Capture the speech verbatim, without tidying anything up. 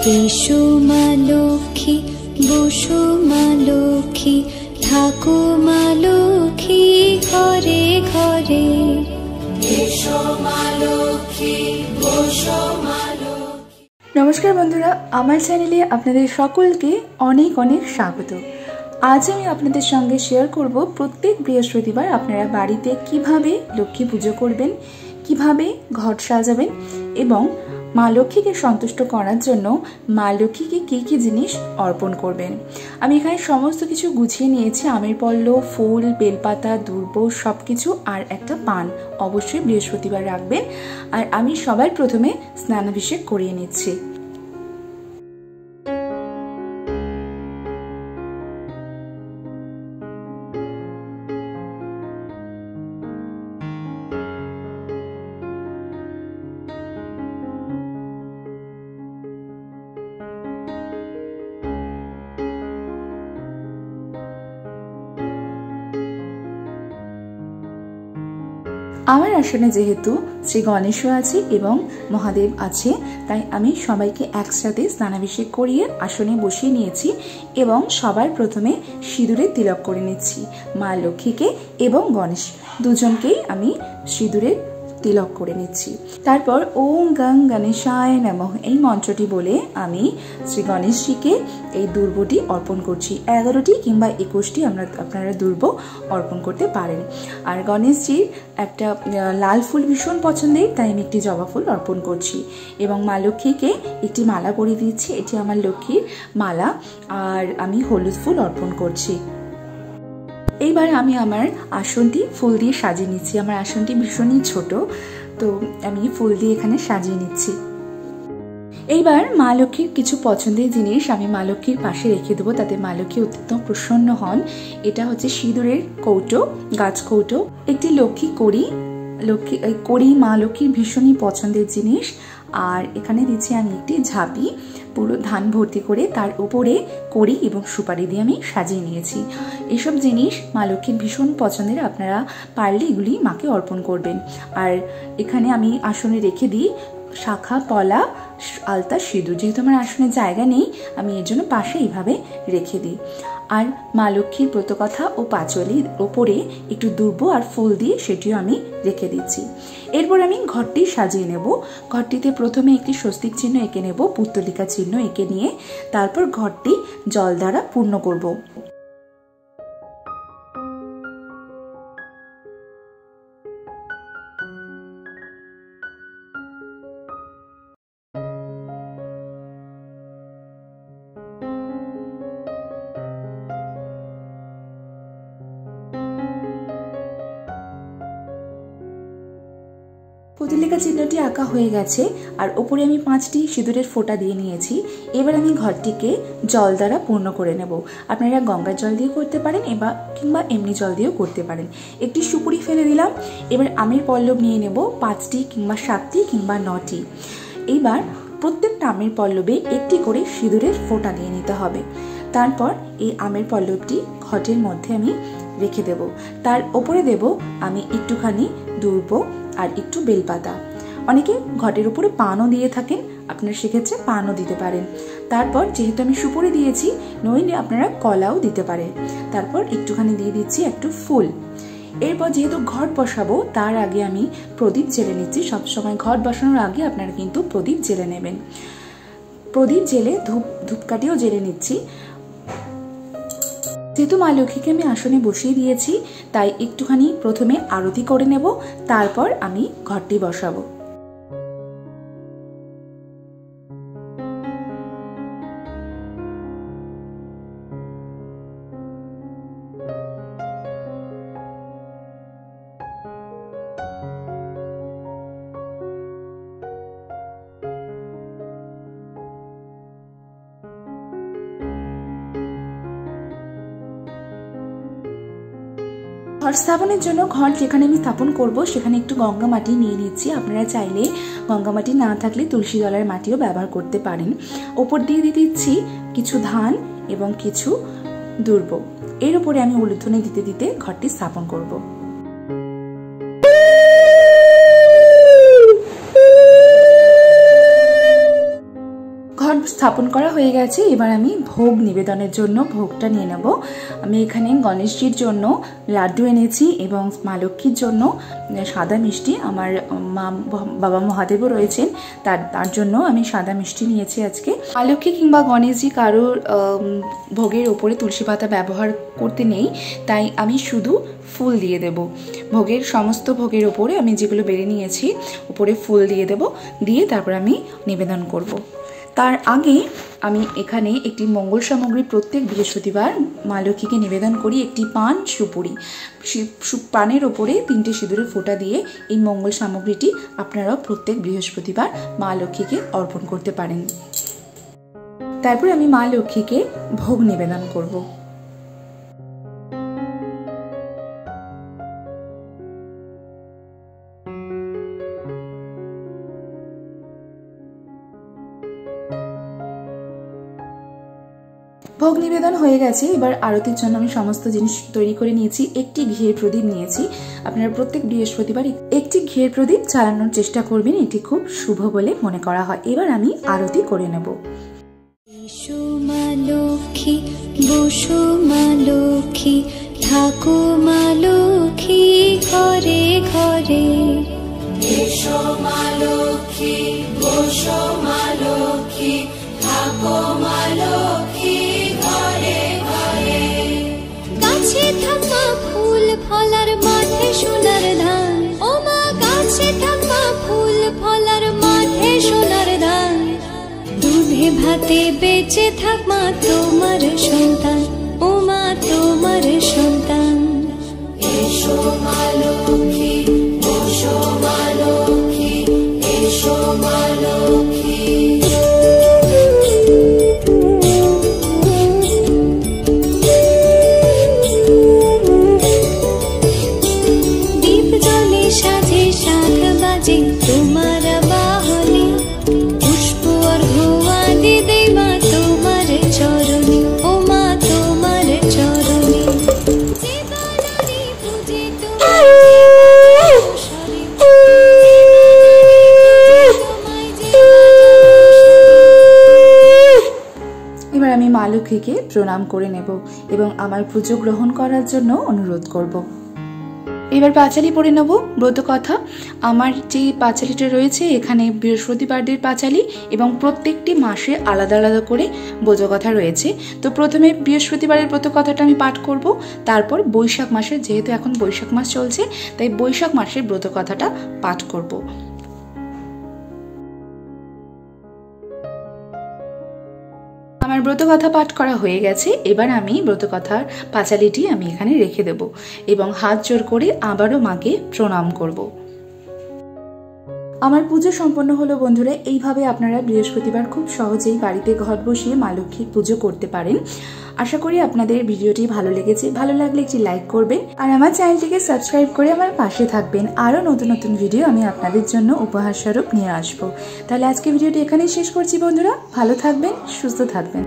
এসো মা লক্ষ্মী, বসো মা লক্ষ্মী, থাকো মা লক্ষ্মী ঘরে ঘরে। এসো মা লক্ষ্মী, বসো মা লক্ষ্মী। নমস্কার বন্ধুরা, আমার চ্যানেলে আপনাদের সকলকে অনেক অনেক স্বাগত। আজ আমি আপনাদের সঙ্গে শেয়ার করব প্রত্যেক বৃহস্পতিবার আপনারা বাড়িতে কিভাবে লক্ষ্মী পুজো করবেন, কিভাবে ঘট সাজাবেন এবং মা লক্ষ্মীকে সন্তুষ্ট করার জন্য মা লক্ষ্মীকে কী কী জিনিস অর্পণ করবেন। আমি এখানে সমস্ত কিছু গুছিয়ে নিয়েছি, আমের পল্লব, ফুল, বেলপাতা, দুর্ব সব কিছু, আর একটা পান অবশ্যই বৃহস্পতিবার রাখবেন। আর আমি সবার প্রথমে স্নানাভিষেক করিয়ে নিচ্ছি। আমার আসনে যেহেতু শ্রী গণেশও আছে এবং মহাদেব আছে, তাই আমি সবাইকে একসাথে স্নানাভিষেক করিয়ে আসনে বসিয়ে নিয়েছি এবং সবার প্রথমে সিঁদুরে তিলক করে নিচ্ছি। মা লক্ষ্মীকে এবং গণেশ দুজনকেই আমি সিঁদুরে তিলক করে নিচ্ছি। তারপর ওম গং গণেশায় নমঃ এই মন্ত্রটি বলে আমি শ্রী গণেশজিকে এই দুর্বটি অর্পণ করছি। এগারোটি কিংবা একুশটি আমরা আপনারা দুর্ব অর্পণ করতে পারেন। আর গণেশজির একটা লাল ফুল ভীষণ পছন্দের, তাই আমি একটি জবা ফুল অর্পণ করছি এবং মা লক্ষ্মীকে একটি মালা পরিয়ে দিচ্ছি। এটি আমার লক্ষ্মীর মালা, আর আমি হলুদ ফুল অর্পণ করছি। এইবার আমি আমার আসনটি ফুল দিয়ে সাজিয়ে নিচ্ছি। আমার আসনটি ভীষণই ছোট, তো আমি ফুল দিয়ে এখানে সাজিয়ে নিচ্ছি। এইবার মা লক্ষ্মীর কিছু পছন্দের জিনিস আমি মা লক্ষ্মীর পাশে রেখে দেবো, তাতে মা লক্ষ্মী অত্যন্ত প্রসন্ন হন। এটা হচ্ছে সিঁদুরের কৌটো, গাছ কৌটো, একটি লক্ষ্মী কড়ি। লক্ষ্মী কড়ি মা লক্ষ্মীর ভীষণই পছন্দের জিনিস। আর এখানে দিচ্ছি আমি একটি ঝাঁপি, পুরো ধান ভর্তি করে তার উপরে কড়ি এবং সুপারি দিয়ে আমি সাজিয়ে নিয়েছি। এসব জিনিস মা লক্ষ্মীর ভীষণ পছন্দের, আপনারা পারলে এগুলি মাকে অর্পণ করবেন। আর এখানে আমি আসনে রেখে দিই শাখা, পলা, আলতা, সিঁদুর। যেহেতু আমার আসনে জায়গা নেই, আমি এর জন্য পাশে এইভাবে রেখে দিই। আর মা লক্ষ্মীর ব্রতকথা ও পাঁচলির ওপরে একটু দুর্ব আর ফুল দিয়ে সেটিও আমি রেখে দিচ্ছি। এরপর আমি ঘরটি সাজিয়ে নেব। ঘরটিতে প্রথমে একটি স্বস্তিক চিহ্ন এঁকে নেব, পুত্তলিকা চিহ্ন এঁকে নিয়ে তারপর ঘরটি জল দ্বারা পূর্ণ করব। পুতলিকা চিহ্নটি আঁকা হয়ে গেছে, আর ওপরে আমি পাঁচটি সিঁদুরের ফোঁটা দিয়ে নিয়েছি। এবার আমি ঘরটিকে জল দ্বারা পূর্ণ করে নেব। আপনারা গঙ্গার জল দিয়ে করতে পারেন এবার কিংবা এমনি জল দিয়েও করতে পারেন। একটি সুপুরি ফেলে দিলাম। এবার আমের পল্লব নিয়ে নেব পাঁচটি কিংবা সাতটি কিংবা নটি। এইবার প্রত্যেকটা আমের পল্লবে একটি করে সিঁদুরের ফোঁটা দিয়ে নিতে হবে। তারপর এই আমের পল্লবটি ঘটের মধ্যে আমি রেখে দেব। তার ওপরে দেব আমি একটুখানি দুর্ব আর একটু বেলপাতা। অনেকে ঘটের উপরে পানও দিয়ে থাকেন, আপনারা সেক্ষেত্রে পানও দিতে পারেন। তারপর যেহেতু আমি সুপুরি দিয়েছি, নইলে আপনারা কলাও দিতে পারেন। তারপর একটুখানি দিয়ে দিচ্ছি একটু ফুল। এরপর যেহেতু ঘট বসাবো, তার আগে আমি প্রদীপ জেলে নিচ্ছি। সবসময় ঘট বসানোর আগে আপনারা কিন্তু প্রদীপ জেলে নেবেন। প্রদীপ জেলে ধূপ ধূপকাঠিও জেলে নিচ্ছি। যেহেতু মা লক্ষ্মীকে আমি আসনে বসিয়ে দিয়েছি, তাই একটুখানি প্রথমে আরতি করে নেব, তারপর আমি ঘরটি বসাবো। ঘর স্থাপনের জন্য ঘর যেখানে আমি স্থাপন করব সেখানে একটু গঙ্গা মাটি নিয়ে নিচ্ছি। আপনারা চাইলে গঙ্গা মাটি না থাকলে তুলসী দলের মাটিও ব্যবহার করতে পারেন। ওপর দিয়ে দিয়ে দিচ্ছি কিছু ধান এবং কিছু দুর্ব। এর উপরে আমি উলুধ্বনি দিতে দিতে ঘরটি স্থাপন করব। ঘট স্থাপন করা হয়ে গেছে। এবার আমি ভোগ নিবেদনের জন্য ভোগটা নিয়ে নেব। আমি এখানে গণেশজির জন্য লাড্ডু এনেছি এবং মা লক্ষ্মীর জন্য সাদা মিষ্টি, আমার মা বাবা মহাদেবও রয়েছেন তার তার জন্য আমি সাদা মিষ্টি নিয়েছি আজকে। মা লক্ষ্মী কিংবা গণেশজি কারোর ভোগের ওপরে তুলসী পাতা ব্যবহার করতে নেই, তাই আমি শুধু ফুল দিয়ে দেব। ভোগের সমস্ত ভোগের ওপরে আমি যেগুলো বেড়ে নিয়েছি উপরে ফুল দিয়ে দেব, দিয়ে তারপর আমি নিবেদন করব। তার আগে আমি এখানে একটি মঙ্গল সামগ্রী প্রত্যেক বৃহস্পতিবার মা লক্ষ্মীকে নিবেদন করি। একটি পান সুপুরি, পানের ওপরে তিনটে সিঁদুরের ফোঁটা দিয়ে এই মঙ্গল সামগ্রীটি আপনারাও প্রত্যেক বৃহস্পতিবার মা লক্ষ্মীকে অর্পণ করতে পারেন। তারপর আমি মা লক্ষ্মীকে ভোগ নিবেদন করব। ভোগ নিবেদন হয়ে গেছে। এবার আরতির জন্য আমি সমস্ত জিনিস তৈরি করে নিয়েছি। একটি ঘিয়ের প্রদীপ নিয়েছি। আপনারা প্রত্যেক বৃহস্পতিবার একটি ঘিয়ের প্রদীপ চালানোর চেষ্টা করবেন, এটি খুব শুভ বলে মনে করা হয়। এবার আমি আরতি করে নেব। এসো মা লক্ষ্মী, বসো মা লক্ষ্মী, থাকো মা লক্ষ্মী ঘরে ঘরে। এসো মা লক্ষ্মী, বসো মা লক্ষ্মী, থাকো মা লক্ষ্মী ঘরে ঘরে। গাছে থাকা ফুল ফলার মাঠে সোনার ধান, ও মা গাছে থাকা ফুল ফলার মাঠে সোনার ধান। দুধে ভাতে বেঁচে থাক মা তোমার সন্তান, ও মা তোমার সন্তান। এসো মা লক্ষ্মী, বসো মা লক্ষ্মী, এসো মা লক্ষ্মী। দীপ জলে সাজে শাখ বাজে তোমার বাহনে, পুষ্প অর্ঘ্য আদি দেই মা তোমার চরণে, ও মা তোমার চরণে। যে বানারি পূজে তোমার সরে, এবার আমি মা লক্ষ্মীকে প্রণাম করে নেব এবং আমার পুজো গ্রহণ করার জন্য অনুরোধ করব। এবার পাঁচালি পড়ে নেব। ব্রত কথা, আমার যে পাঁচালিটা রয়েছে এখানে বৃহস্পতিবারদের পাঁচালি এবং প্রত্যেকটি মাসে আলাদা আলাদা করে ব্রত কথা রয়েছে। তো প্রথমে বৃহস্পতিবারের ব্রত কথাটা আমি পাঠ করব, তারপর বৈশাখ মাসের, যেহেতু এখন বৈশাখ মাস চলছে তাই বৈশাখ মাসের ব্রত কথাটা পাঠ করব। আমার ব্রতকথা পাঠ করা হয়ে গেছে। এবার আমি ব্রতকথার পাঁচালিটি আমি এখানে রেখে দেব এবং হাত জোড় করে আবারও মাকে প্রণাম করব। আমার পুজো সম্পন্ন হলো বন্ধুরা। এইভাবে আপনারা বৃহস্পতিবার খুব সহজেই বাড়িতে ঘট বসিয়ে মা লক্ষ্মীর পুজো করতে পারেন। আশা করি আপনাদের ভিডিওটি ভালো লেগেছে। ভালো লাগলে একটি লাইক করবেন আর আমার চ্যানেলটিকে সাবস্ক্রাইব করে আমার পাশে থাকবেন। আরও নতুন নতুন ভিডিও আমি আপনাদের জন্য উপহার স্বরূপ নিয়ে আসবো। তাহলে আজকে ভিডিওটি এখানেই শেষ করছি বন্ধুরা। ভালো থাকবেন, সুস্থ থাকবেন।